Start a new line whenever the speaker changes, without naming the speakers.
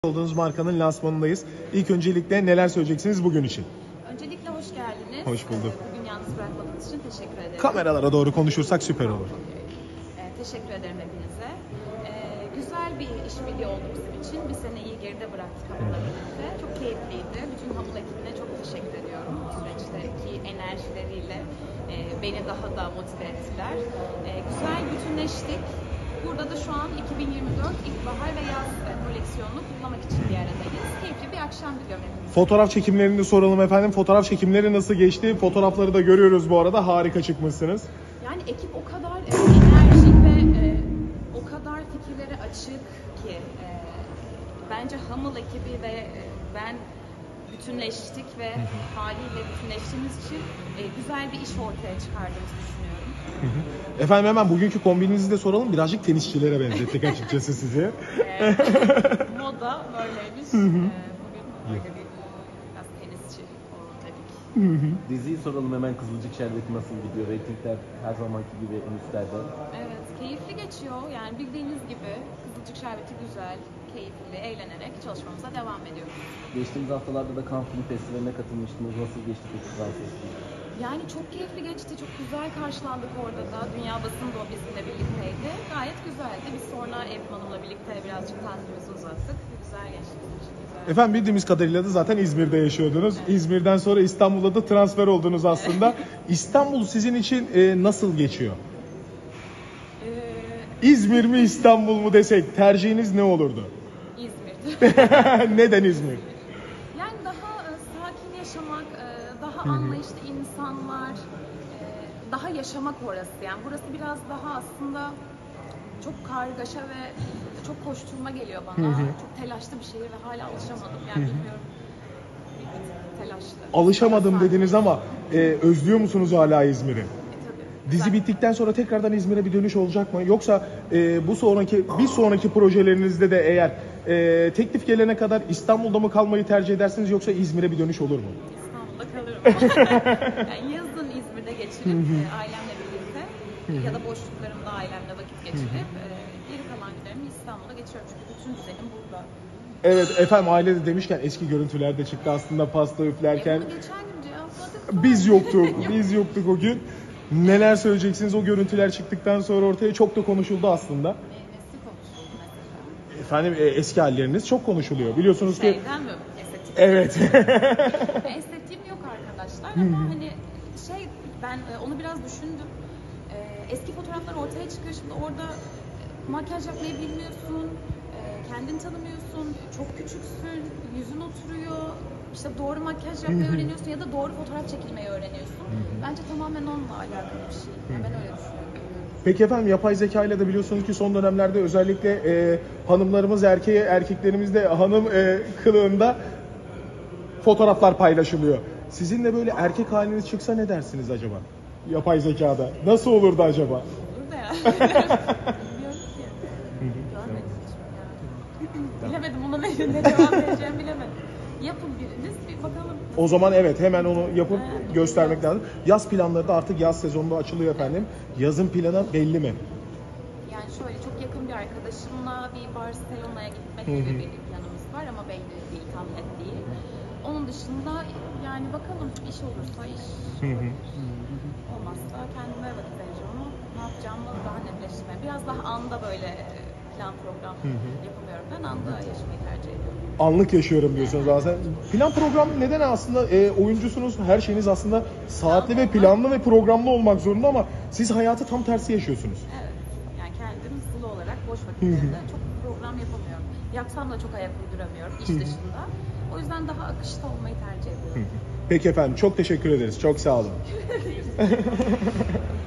olduğunuz markanın lansmanındayız. İlk öncelikle neler söyleyeceksiniz bugün için?
Öncelikle hoş geldiniz.
Hoş bulduk.
Bugün yalnız bırakmadığınız için teşekkür ederim.
Kameralara doğru konuşursak süper olur.
Teşekkür ederim hepinize. Güzel bir işbirliği oldu bizim için. Bir seneyi geride bıraktık Hamur'la birlikte. Çok keyifliydi. Bütün Hamur ekibine çok teşekkür ediyorum. Bu süreçteki enerjileriyle beni daha da motive ettiler. Güzel bütünleştik. Burada da şu an 2024 ilkbahar ve yaz koleksiyonunu kutlamak için bir aradayız. Keyifli bir akşam diliyorum hepinize.
Fotoğraf çekimlerini soralım efendim. Fotoğraf çekimleri nasıl geçti? Fotoğrafları da görüyoruz bu arada. Harika çıkmışsınız.
Yani ekip o kadar enerjik ve o kadar fikirlere açık ki bence Hamur ekibi ve ben bütünleştik ve haliyle bütünleştiğimiz için güzel bir iş ortaya çıkardığımızı düşünüyorum.
Efendim hemen bugünkü kombininizi de soralım. Birazcık tenisçilere benzettik açıkçası sizi.
Moda böyleymiş. Bugün böyle bir biraz tenisçi dedik.
Diziyi soralım hemen. Kızılcık Şerbeti nasıl gidiyor? Reytingler her zamanki gibi en üstlerde.
Evet, keyifli geçiyor. Yani bildiğiniz gibi Kızılcık Şerbeti güzel, keyifli, eğlenerek çalışmamıza devam ediyoruz.
Geçtiğimiz haftalarda da Cannes Film Festivali'ne katılmıştınız. Nasıl geçti festival?
Yani çok keyifli geçti, çok güzel karşılandık orada da. Dünya basını da bizimle birlikteydi. Gayet güzeldi. Biz sonra Evrim Hanım'la birlikte birazcık tatilimizi uzattık. Güzel geçti bizim için. Güzel.
Efendim bildiğimiz kadarıyla da zaten İzmir'de yaşıyordunuz. Evet. İzmir'den sonra İstanbul'a da transfer oldunuz aslında. İstanbul sizin için nasıl geçiyor? İzmir mi İstanbul mu desek tercihiniz ne olurdu?
İzmir'de.
Neden İzmir?
Yani daha sakin yaşamak, daha anlayışlı insanlar, daha yaşamak orası. Yani burası biraz daha aslında çok kargaşa ve çok koşturma geliyor bana. Çok telaşlı bir şehir ve hala alışamadım. Yani bilmiyorum. Bir telaşlı.
Alışamadım dediniz ama özlüyor musunuz hala İzmir'i?
Tabii.
Dizi bittikten sonra tekrardan İzmir'e bir dönüş olacak mı? Yoksa bir sonraki projelerinizde de eğer teklif gelene kadar İstanbul'da mı kalmayı tercih edersiniz yoksa İzmir'e bir dönüş olur mu?
İstanbul'da kalırım. Yani yazın İzmir'de geçirip ailemle birlikte ya da boşluklarımda ailemle vakit geçirip geri kalan günlerimi İstanbul'da geçiriyorum. Çünkü bütün düzenim burada.
Evet efendim, ailede demişken eski görüntüler de çıktı aslında pasta üflerken.
Bunu geçen gün cevapladık.
Biz yoktuk o gün. Neler söyleyeceksiniz, o görüntüler çıktıktan sonra ortaya çok da konuşuldu aslında.
Nesi konuşuldu mesela?
Efendim eski halleriniz çok konuşuluyor. Biliyorsunuz ki...
Şeyden mi? Estetik.
Evet.
Estetiğim yok arkadaşlar ama hani ben onu biraz düşündüm. Eski fotoğraflar ortaya çıkıyor, şimdi orada makyaj yapmayı bilmiyorsun, kendini tanımıyorsun, çok küçüksün, yüzün oturuyor, işte doğru makyaj yapmayı öğreniyorsun ya da doğru fotoğraf çekilmeyi öğreniyorsun. Bence tamamen onunla alakalı bir şey. Yani ben öyle düşünüyorum.
Peki efendim, yapay zeka ile de biliyorsunuz ki son dönemlerde özellikle hanımlarımız erkeklerimiz de hanım kılığında fotoğraflar paylaşılıyor. Sizin de böyle erkek haliniz çıksa ne dersiniz acaba? Yapay zekada. Nasıl olurdu acaba?
Olur da ya. Bilmiyorum ki. Görmedim hiç. Bilemedim, ona ne cevap vereceğimi bilemedim. Yapın biriniz, bir bakalım.
O zaman evet, hemen onu yapıp göstermek lazım. Yaz planları da artık yaz sezonunda açılıyor efendim. Yazın planı belli mi?
Yani şöyle, çok yakın bir arkadaşımla bir Barcelona'ya gitmek gibi bir planımız var ama belli değil, tam net değil. Onun dışında yani bakalım, iş olursa iş, olmazsa kendime vakit vereceğim ama ne yapacağımı daha netleştirmeye. Biraz daha anda böyle plan program yapamıyorum. Ben anda yaşamayı tercih ediyorum.
Anlık yaşıyorum diyorsunuz zaten. Plan program neden aslında oyuncusunuz, her şeyiniz aslında saatli ve planlı ve programlı olmak zorunda ama siz hayatı tam tersi yaşıyorsunuz.
Evet. Yani kendim sulu olarak boş vakitlerinde çok program yapamıyorum. Yapsam da çok ayak uyduramıyorum iş dışında. O yüzden daha akışta olmayı tercih ediyorum.
Peki efendim, çok teşekkür ederiz. Çok sağ olun.